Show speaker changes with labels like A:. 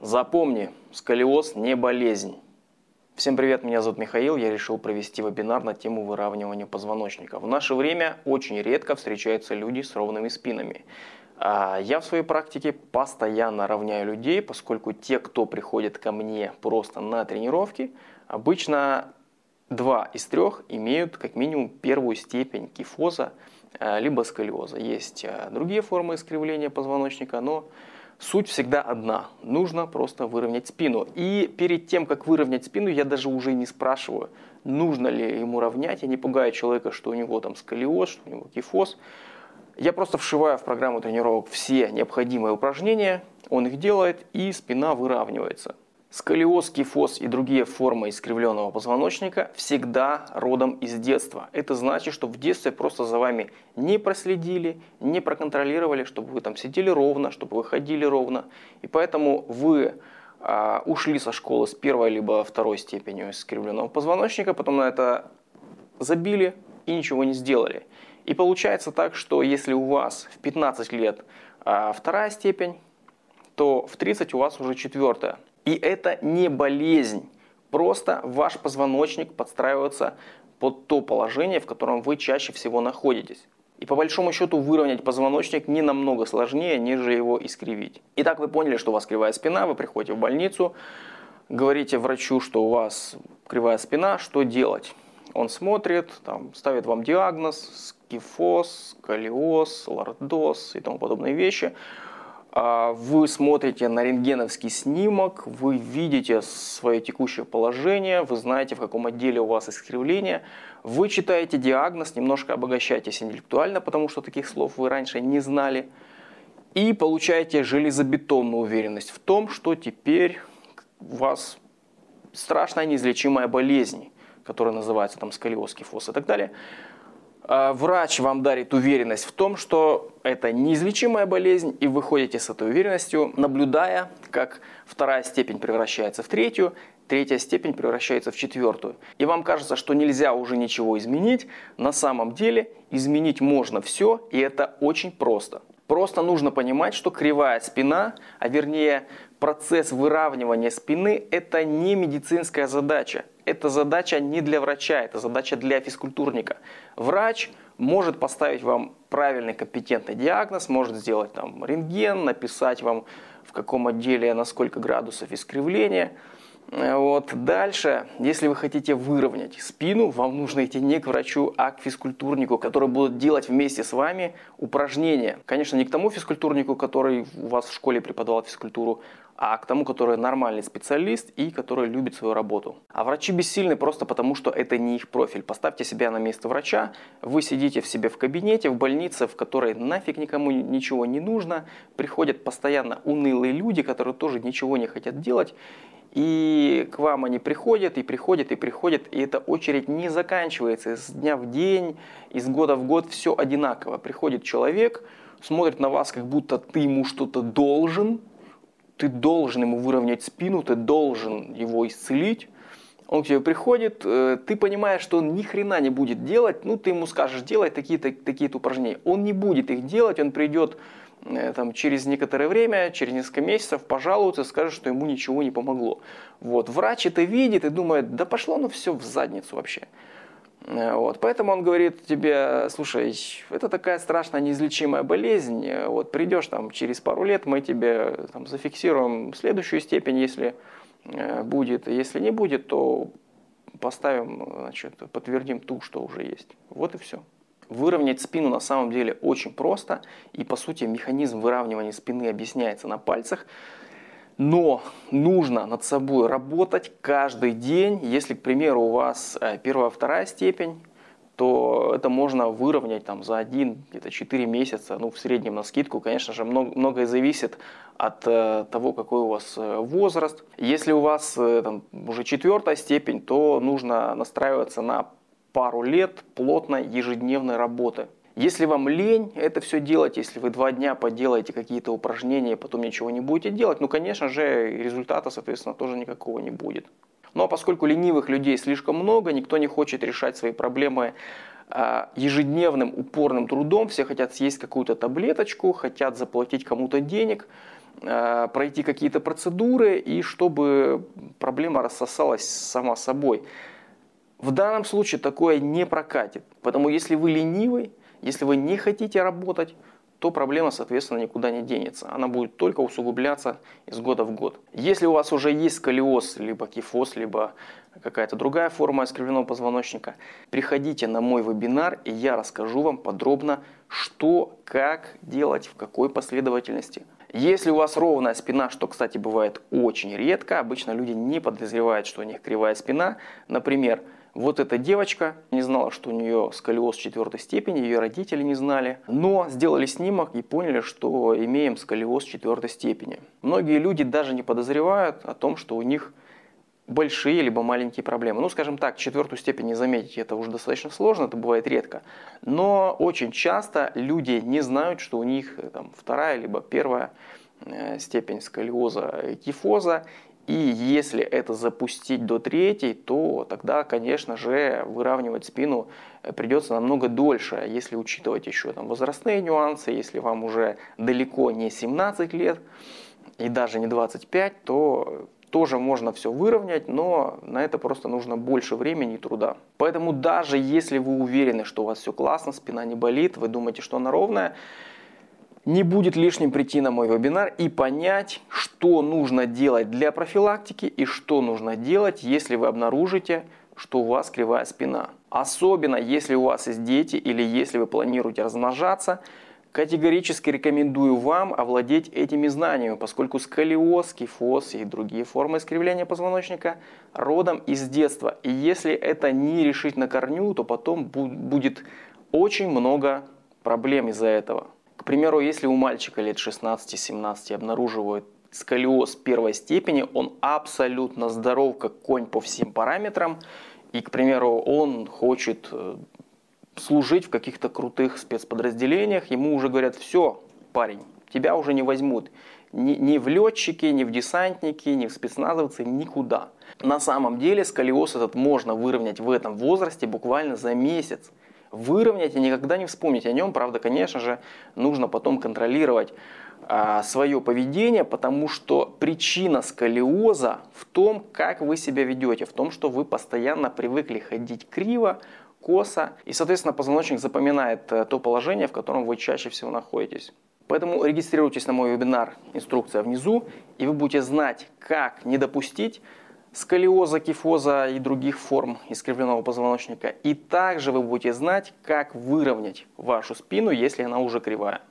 A: Запомни, сколиоз не болезнь. Всем привет, меня зовут Михаил, я решил провести вебинар на тему выравнивания позвоночника. В наше время очень редко встречаются люди с ровными спинами. Я в своей практике постоянно равняю людей, поскольку те, кто приходит ко мне просто на тренировки, обычно 2 из 3 имеют как минимум первую степень кифоза либо сколиоза. Есть другие формы искривления позвоночника, но суть всегда одна. Нужно просто выровнять спину. И перед тем, как выровнять спину, я даже уже не спрашиваю, нужно ли ему равнять. Я не пугаю человека, что у него там сколиоз, что у него кифоз. Я просто вшиваю в программу тренировок все необходимые упражнения, он их делает, и спина выравнивается. Сколиоз, кифоз и другие формы искривленного позвоночника всегда родом из детства. Это значит, что в детстве просто за вами не проследили, не проконтролировали, чтобы вы там сидели ровно, чтобы вы ходили ровно. И поэтому вы ушли со школы с 1 либо 2 степенью искривленного позвоночника, потом на это забили и ничего не сделали. И получается так, что если у вас в 15 лет 2 степень, то в 30 у вас уже 4. И это не болезнь, просто ваш позвоночник подстраивается под то положение, в котором вы чаще всего находитесь. И по большому счету выровнять позвоночник не намного сложнее, нежели его искривить. Итак, вы поняли, что у вас кривая спина, вы приходите в больницу, говорите врачу, что у вас кривая спина, что делать? Он смотрит, ставит вам диагноз, кифоз, сколиоз, лордоз и тому подобные вещи. Вы смотрите на рентгеновский снимок, вы видите свое текущее положение, вы знаете, в каком отделе у вас искривление. Вы читаете диагноз, немножко обогащаетесь интеллектуально, потому что таких слов вы раньше не знали. И получаете железобетонную уверенность в том, что теперь у вас страшная неизлечимая болезнь, которая называется сколиоз, кифоз и так далее. Врач вам дарит уверенность в том, что это неизлечимая болезнь, и вы ходите с этой уверенностью, наблюдая, как 2 степень превращается в 3, 3 степень превращается в 4. И вам кажется, что нельзя уже ничего изменить. На самом деле изменить можно все, и это очень просто. Просто нужно понимать, что кривая спина, а вернее процесс выравнивания спины, это не медицинская задача. Это задача не для врача, это задача для физкультурника. Врач может поставить вам правильный компетентный диагноз, может сделать рентген, написать вам в каком отделе на сколько градусов искривления. Дальше, если вы хотите выровнять спину, вам нужно идти не к врачу, а к физкультурнику, который будет делать вместе с вами упражнения. Конечно, не к тому физкультурнику, который у вас в школе преподавал физкультуру, а к тому, который нормальный специалист и который любит свою работу. А врачи бессильны просто потому, что это не их профиль. Поставьте себя на место врача, вы сидите в себе в кабинете, в больнице, в которой нафиг никому ничего не нужно, приходят постоянно унылые люди, которые тоже ничего не хотят делать, и к вам они приходят, и приходят, и приходят, и эта очередь не заканчивается. Из дня в день, из года в год все одинаково. Приходит человек, смотрит на вас, как будто ты ему что-то должен, ты должен ему выровнять спину, ты должен его исцелить. Он к тебе приходит, ты понимаешь, что он ни хрена не будет делать, ты ему скажешь, делай такие-то упражнения. Он не будет их делать, он придет через некоторое время, через несколько месяцев, пожалуется, скажет, что ему ничего не помогло. Врач это видит и думает, да пошло оно все в задницу вообще. Поэтому он говорит тебе, слушай, это такая страшная неизлечимая болезнь, придешь через пару лет, мы тебе зафиксируем следующую степень, если будет, если не будет, то поставим, подтвердим ту, что уже есть. Вот и все. Выровнять спину на самом деле очень просто, и по сути механизм выравнивания спины объясняется на пальцах, но нужно над собой работать каждый день. Если, к примеру, у вас 1-2 степень, то это можно выровнять за 1-4 месяца, в среднем на скидку. Конечно же, многое зависит от того, какой у вас возраст. Если у вас уже 4 степень, то нужно настраиваться на пару лет плотной ежедневной работы. Если вам лень это все делать, если вы 2 дня поделаете какие-то упражнения, потом ничего не будете делать, конечно же, результата, соответственно, тоже никакого не будет. Но поскольку ленивых людей слишком много, никто не хочет решать свои проблемы ежедневным упорным трудом, все хотят съесть какую-то таблеточку, хотят заплатить кому-то денег, пройти какие-то процедуры и чтобы проблема рассосалась сама собой. В данном случае такое не прокатит. Потому если вы ленивый, если вы не хотите работать, то проблема, соответственно, никуда не денется. Она будет только усугубляться из года в год. Если у вас уже есть сколиоз, либо кифоз, либо какая-то другая форма искривленного позвоночника, приходите на мой вебинар, и я расскажу вам подробно, что, как делать, в какой последовательности. Если у вас ровная спина, что, кстати, бывает очень редко, обычно люди не подозревают, что у них кривая спина. Например, вот эта девочка не знала, что у нее сколиоз 4 степени, ее родители не знали, но сделали снимок и поняли, что имеем сколиоз 4 степени. Многие люди даже не подозревают о том, что у них большие либо маленькие проблемы. Ну, скажем так, 4 степень не заметить, это уже достаточно сложно, это бывает редко. Но очень часто люди не знают, что у них там, 2 либо 1 степень сколиоза, кифоза. И если это запустить до 3, то тогда, конечно же, выравнивать спину придется намного дольше. Если учитывать еще там возрастные нюансы, если вам уже далеко не 17 лет и даже не 25, то тоже можно все выровнять, но на это просто нужно больше времени и труда. Поэтому даже если вы уверены, что у вас все классно, спина не болит, вы думаете, что она ровная, не будет лишним прийти на мой вебинар и понять, что нужно делать для профилактики и что нужно делать, если вы обнаружите, что у вас кривая спина. Особенно, если у вас есть дети или если вы планируете размножаться, категорически рекомендую вам овладеть этими знаниями, поскольку сколиоз, кифоз и другие формы искривления позвоночника родом из детства. И если это не решить на корню, то потом будет очень много проблем из-за этого. К примеру, если у мальчика лет 16-17 обнаруживают сколиоз 1 степени, он абсолютно здоров, как конь по всем параметрам, и, к примеру, он хочет служить в каких-то крутых спецподразделениях, ему уже говорят: все, парень, тебя уже не возьмут ни в летчики, ни в десантники, ни в спецназовцы, никуда. На самом деле сколиоз этот можно выровнять в этом возрасте буквально за месяц. Выровнять и никогда не вспомнить о нем. Правда, конечно же, нужно потом контролировать свое поведение, потому что причина сколиоза в том, как вы себя ведете, в том, что вы постоянно привыкли ходить криво, косо, и, соответственно, позвоночник запоминает то положение, в котором вы чаще всего находитесь. Поэтому регистрируйтесь на мой вебинар, инструкция внизу, и вы будете знать, как не допустить сколиоза, кифоза и других форм искривленного позвоночника. И также вы будете знать, как выровнять вашу спину, если она уже кривая.